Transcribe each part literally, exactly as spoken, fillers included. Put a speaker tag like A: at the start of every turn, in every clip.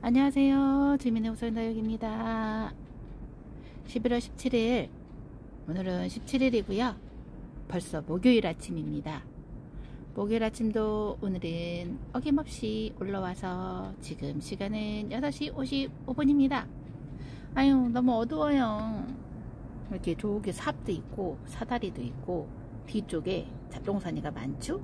A: 안녕하세요. 주민의 옥상다육입니다. 십일월 십칠일, 오늘은 십칠일이고요 벌써 목요일 아침입니다. 목요일 아침도 오늘은 어김없이 올라와서 지금 시간은 여섯시 오십오분입니다 아유, 너무 어두워요. 이렇게 저기 삽도 있고 사다리도 있고 뒤쪽에 잡동사니가 많죠?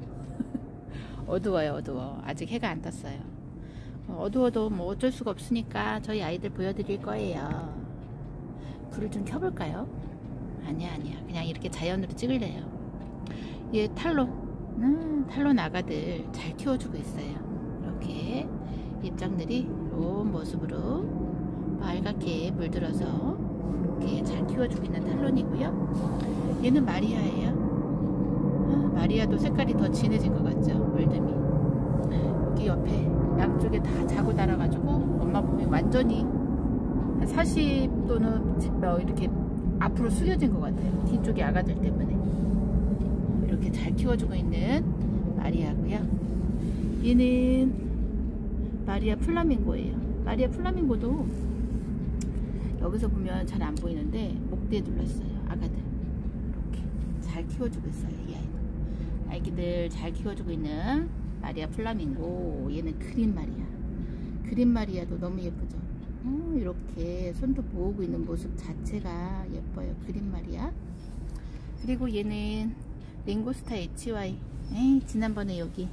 A: 어두워요. 어두워. 아직 해가 안 떴어요. 어두워도 뭐 어쩔 수가 없으니까 저희 아이들 보여드릴 거예요. 불을 좀 켜볼까요? 아니야 아니야 그냥 이렇게 자연으로 찍을래요. 얘 탈로 음, 탈로 나가들 잘 키워주고 있어요. 이렇게 입장들이 이런 모습으로 빨갛게 물들어서 이렇게 잘 키워주고 있는 탈론이고요. 얘는 마리아예요. 아, 마리아도 색깔이 더 진해진 것 같죠? 물듬이 여기 옆에 양쪽에 다 자고 달아가지고 엄마 몸이 완전히 한 사십 도는 이렇게 앞으로 숙여진 것 같아요. 뒤쪽에 아가들 때문에. 이렇게 잘 키워주고 있는 마리아고요. 얘는 마리아 플라밍고예요. 마리아 플라밍고도 여기서 보면 잘 안 보이는데 목대에 둘렀어요. 아가들 이렇게 잘 키워주고 있어요. 이 아이는 아기들 잘 키워주고 있는 마리아 플라밍고. 얘는 그린 마리아. 그린 마리아도 너무 예쁘죠. 어, 이렇게 손도 모으고 있는 모습 자체가 예뻐요. 그린 마리아. 그리고 얘는 랭고스타 에이치와이. 에이, 지난번에 여기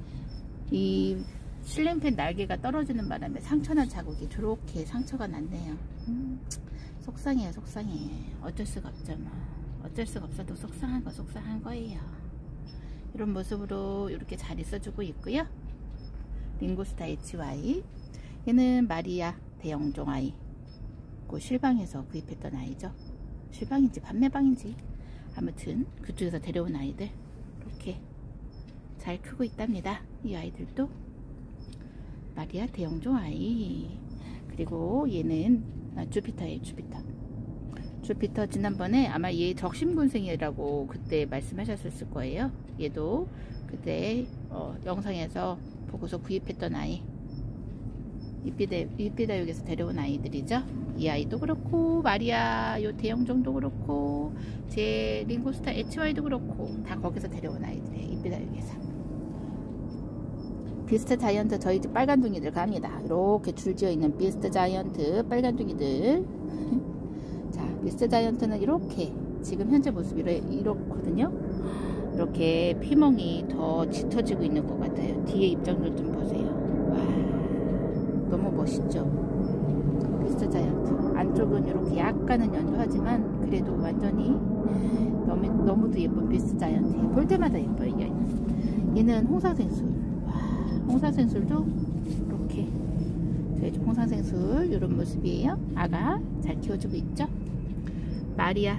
A: 이 실링팬 날개가 떨어지는 바람에 상처난 자국이 저렇게 상처가 났네요. 음, 속상해요. 속상해. 어쩔 수가 없죠 뭐. 어쩔 수가 없어도 속상한 거 속상한 거예요. 이런 모습으로 이렇게 잘 있어주고 있고요. 링고스타 에이치와이. 얘는 마리아 대형종 아이. 그 실방에서 구입했던 아이죠. 실방인지 판매방인지 아무튼 그쪽에서 데려온 아이들 이렇게 잘 크고 있답니다. 이 아이들도 마리아 대형종 아이. 그리고 얘는 주피터예요. 주피터. 주피터 지난번에 아마 얘 적심군생이라고 그때 말씀하셨을 거예요. 얘도 그때 어, 영상에서 보고서 구입했던 아이. 이삐다육에서 데려온 아이들이죠. 이 아이도 그렇고 마리아 요 대형종도 그렇고 제 링고스타 에이치와이도 그렇고 다 거기서 데려온 아이들이에요. 이삐다육에서. 비스트 자이언트 저희 집 빨간둥이들 갑니다. 이렇게 줄지어 있는 비스트 자이언트 빨간둥이들. 자, 비스트 자이언트는 이렇게 지금 현재 모습이 이렇거든요. 이렇게 피멍이 더 짙어지고 있는 것 같아요. 뒤에 입장들 좀 보세요. 와, 너무 멋있죠? 비스트 자이언트. 안쪽은 이렇게 약간은 연두하지만 그래도 완전히 너무, 너무도 예쁜 비스트 자이언트. 볼 때마다 예뻐요. 얘는, 얘는 홍사생술. 와, 홍사생술도 이렇게 저희 집 홍사생술 이런 모습이에요. 아가 잘 키워주고 있죠? 마리아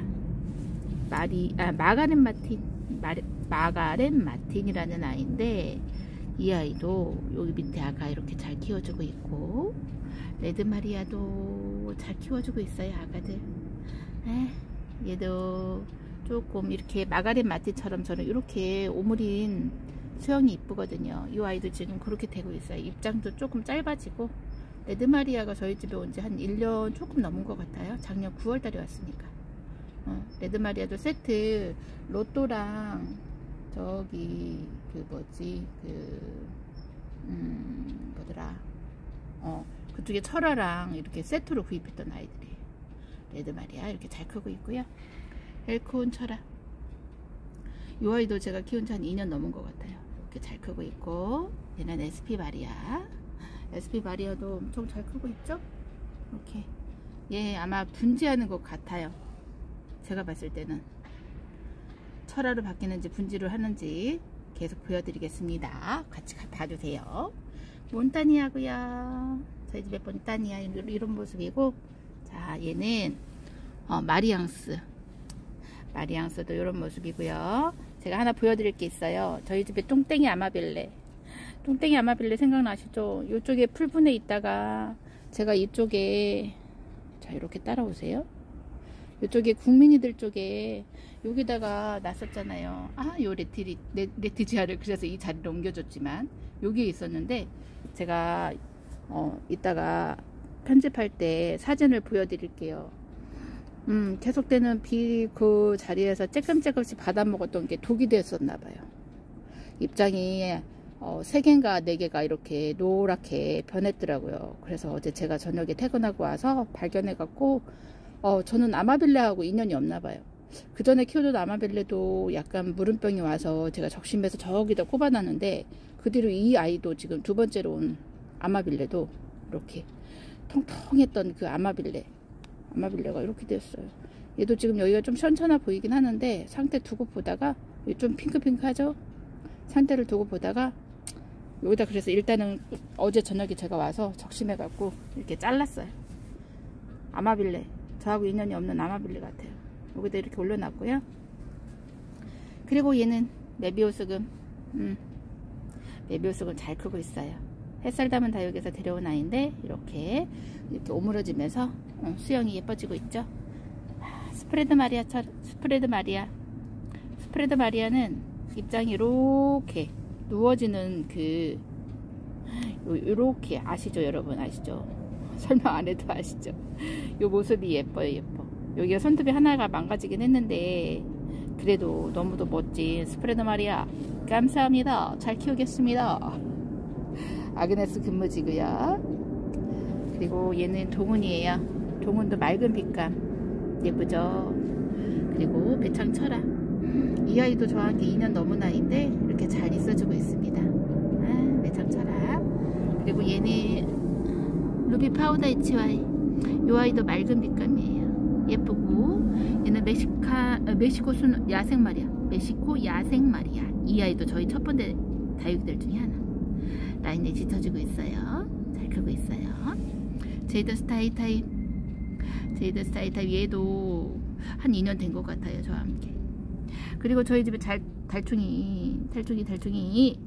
A: 마리 아 마가렛 마틴 마리, 마가렛 마틴이라는 아이인데 이 아이도 여기 밑에 아가 이렇게 잘 키워주고 있고 레드 마리아도 잘 키워주고 있어요. 아가들. 에, 얘도 조금 이렇게 마가렛 마틴처럼 저는 이렇게 오므린 수영이 이쁘거든요. 이 아이도 지금 그렇게 되고 있어요. 입장도 조금 짧아지고. 레드 마리아가 저희 집에 온 지 한 일 년 조금 넘은 것 같아요. 작년 구월 달에 왔으니까. 어, 레드 마리아도 세트 로또랑 저기 그 뭐지 그 음 뭐더라 어 그쪽에 철화랑 이렇게 세트로 구입했던 아이들이에요. 레드 마리아 이렇게 잘 크고 있고요. 엘코온 철화. 이 아이도 제가 키운 지 한 이 년 넘은 것 같아요. 이렇게 잘 크고 있고. 얘는 에스피 마리아. 에스피 마리아도 엄청 잘 크고 있죠? 이렇게. 얘 아마 분지하는 것 같아요. 제가 봤을 때는. 철화로 바뀌는지 분지를 하는지 계속 보여드리겠습니다. 같이 봐주세요. 몬타니아고요. 저희 집에 몬타니아 이런 모습이고. 자, 얘는 어, 마리앙스. 마리앙스도 이런 모습이고요. 제가 하나 보여드릴 게 있어요. 저희 집에 똥땡이 아마빌레. 똥땡이 아마빌레 생각나시죠? 이쪽에 풀분에 있다가 제가 이쪽에 자 이렇게 따라오세요. 이쪽에 국민이들 쪽에 여기다가 놨었잖아요. 아, 요 레티, 레, 레티지아를 그래서 이 자리로 옮겨줬지만 여기에 있었는데 제가 어, 이따가 편집할 때 사진을 보여드릴게요. 음, 계속되는 비 그 자리에서 쬐끔쬐끔씩 받아먹었던 게 독이 됐었나봐요. 입장이 어, 세 개인가 네 개가 이렇게 노랗게 변했더라고요. 그래서 어제 제가 저녁에 퇴근하고 와서 발견해갖고 어, 저는 아마빌레하고 인연이 없나봐요. 그 전에 키우던 아마빌레도 약간 물음병이 와서 제가 적심해서 저기다 꼽아놨는데 그 뒤로 이 아이도 지금 두 번째로 온 아마빌레도 이렇게 통통했던 그 아마빌레 아마빌레가 이렇게 됐어요. 얘도 지금 여기가 좀 시원찮아 보이긴 하는데 상태 두고 보다가 좀 핑크핑크하죠. 상태를 두고 보다가 여기다 그래서 일단은 어제 저녁에 제가 와서 적심해 갖고 이렇게 잘랐어요. 아마빌레, 저하고 인연이 없는 아마빌레 같아요. 여기다 이렇게 올려놨고요. 그리고 얘는 메비우스금 음, 메비우스금 잘 크고 있어요. 햇살 담은 다육에서 데려온 아이인데 이렇게 이렇게 오므러지면서 어, 수영이 예뻐지고 있죠. 아, 스프레드 마리아처럼 스프레드 마리아 스프레드 마리아는 입장이 이렇게 누워지는 그 요렇게 아시죠 여러분, 아시죠? 설명 안 해도 아시죠? 요 모습이 예뻐요. 예뻐. 여기가 손톱이 하나가 망가지긴 했는데 그래도 너무도 멋진 스프레드 마리아 감사합니다. 잘 키우겠습니다. 아그네스 근무지고요. 그리고 얘는 동훈이에요. 동훈도 맑은 빛감 예쁘죠. 그리고 배창철아, 이 아이도 저한테 이 년 넘은 아이인데 이렇게 잘 있어주고 있습니다. 아, 배창철아. 그리고 얘는 루비 파우더 에치와이, 이 아이도 맑은 빛감이에요. 예쁘고 얘는 멕시카 멕시코 순 야생 마리아, 멕시코 야생 마리아. 이 아이도 저희 첫 번째 다육이들 중에 하나. 라인에 짙어지고 있어요. 잘 크고 있어요. 제이드 스타이 타입, 제이드 스타이 타입 얘도 한 이 년 된 것 같아요. 저와 함께. 그리고 저희 집에 잘, 달충이 달충이 달충이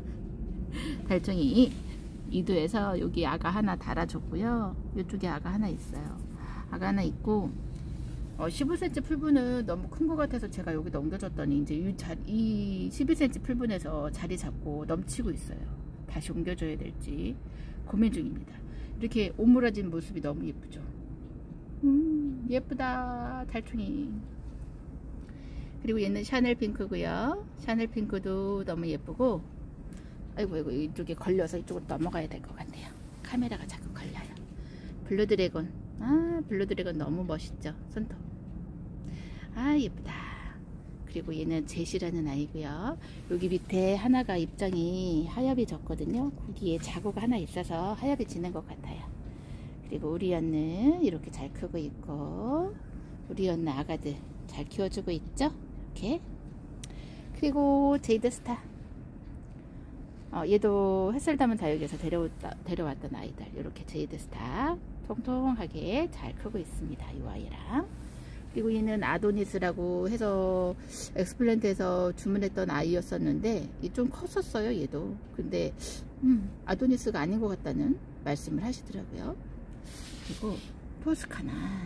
A: 달충이 이도에서 여기 아가 하나 달아줬고요. 이쪽에 아가 하나 있어요. 아가 하나 있고 어, 십오 센티미터 풀분은 너무 큰 것 같아서 제가 여기 넘겨줬더니 이제 이, 자, 이 십이 센티미터 풀분에서 자리 잡고 넘치고 있어요. 다시 옮겨줘야 될지 고민 중입니다. 이렇게 오므라진 모습이 너무 예쁘죠. 음, 예쁘다 달충이. 그리고 얘는 샤넬 핑크고요. 샤넬 핑크도 너무 예쁘고, 아이고 아이고 이쪽에 걸려서 이쪽으로 넘어가야 될 것 같네요. 카메라가 자꾸 걸려요. 블루 드래곤, 아 블루 드래곤 너무 멋있죠. 손톱. 아 예쁘다. 그리고 얘는 제시라는 아이고요. 여기 밑에 하나가 입장이 하엽이 졌거든요. 거기에 자국 하나 있어서 하엽이 지는 것 같아요. 그리고 우리 언는 이렇게 잘 크고 있고, 우리 언는 아가들 잘 키워주고 있죠. 이렇게. 그리고 제이드 스타, 어, 얘도 햇살 담은 다육에서 데려왔다, 데려왔던 아이들. 이렇게 제이드 스타 통통하게 잘 크고 있습니다. 이 아이랑. 그리고 얘는 아도니스라고 해서 엑스플랜트에서 주문했던 아이였었는데 좀 컸었어요. 얘도. 근데 음, 아도니스가 아닌 것 같다는 말씀을 하시더라고요. 그리고 토스카나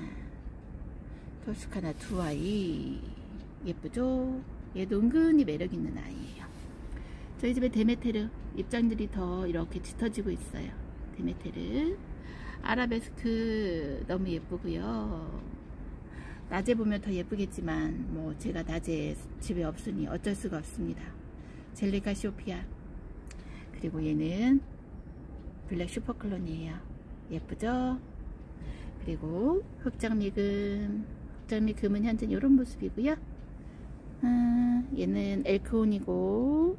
A: 토스카나 두 아이 예쁘죠. 얘도 은근히 매력 있는 아이예요. 저희 집에 데메테르 입장들이 더 이렇게 짙어지고 있어요. 데메테르 아라베스크 너무 예쁘고요. 낮에 보면 더 예쁘겠지만 뭐 제가 낮에 집에 없으니 어쩔 수가 없습니다. 젤리카시오피아. 그리고 얘는 블랙 슈퍼클론이에요. 예쁘죠. 그리고 흑장미금, 흑장미금은 현재 이런 모습이고요. 아, 얘는 엘크온이고,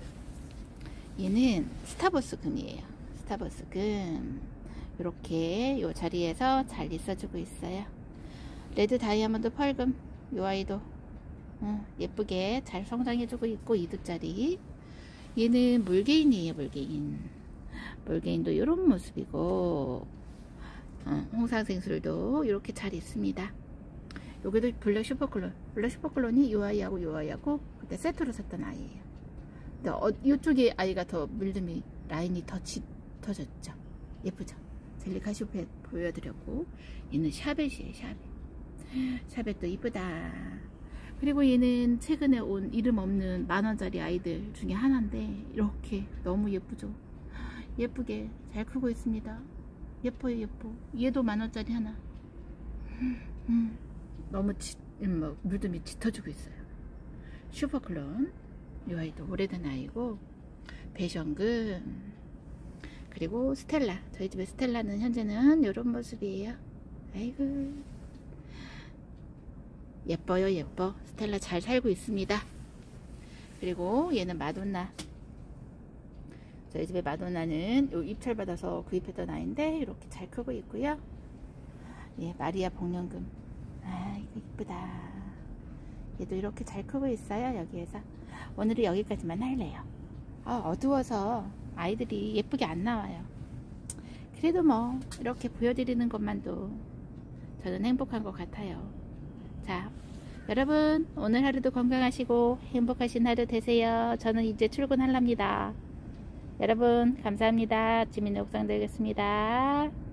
A: 얘는 스타버스 금이에요. 스타버스 금. 이렇게 이 자리에서 잘 있어주고 있어요. 레드 다이아몬드 펄금, 이 아이도 어, 예쁘게 잘 성장해주고 있고, 이득짜리. 얘는 물개인이에요. 물개인. 물개인도 이런 모습이고, 어, 홍상생술도 이렇게 잘 있습니다. 여기도 블랙 슈퍼클론, 블랙 슈퍼클론이 이 아이하고 이 아이하고 그때 세트로 샀던 아이예요. 근데 어, 이쪽에 아이가 더 물듬이 라인이 더 짙어졌죠. 예쁘죠. 젤리카시오페 보여드렸고, 얘는 샤벳이에요. 샤벳. 샤벳도 이쁘다. 그리고 얘는 최근에 온 이름 없는 만원짜리 아이들 중에 하나인데 이렇게 너무 예쁘죠. 예쁘게 잘 크고 있습니다. 예뻐요, 예뻐. 얘도 만원짜리 하나. 음, 너무 지, 뭐, 물듬이 짙어지고 있어요. 슈퍼클론. 이 아이도 오래된 아이고, 배션금. 그리고 스텔라. 저희 집에 스텔라는 현재는 이런 모습이에요. 아이고. 예뻐요, 예뻐. 스텔라 잘 살고 있습니다. 그리고 얘는 마돈나. 저희 집에 마돈나는 요 입찰 받아서 구입했던 아이인데 이렇게 잘 크고 있고요. 예, 마리아 복령금. 아, 이거 이쁘다. 얘도 이렇게 잘 크고 있어요. 여기에서. 오늘은 여기까지만 할래요. 아, 어두워서 아이들이 예쁘게 안 나와요. 그래도 뭐 이렇게 보여드리는 것만도 저는 행복한 것 같아요. 자, 여러분 오늘 하루도 건강하시고 행복하신 하루 되세요. 저는 이제 출근하랍니다. 여러분 감사합니다. 지민의 옥상 되겠습니다.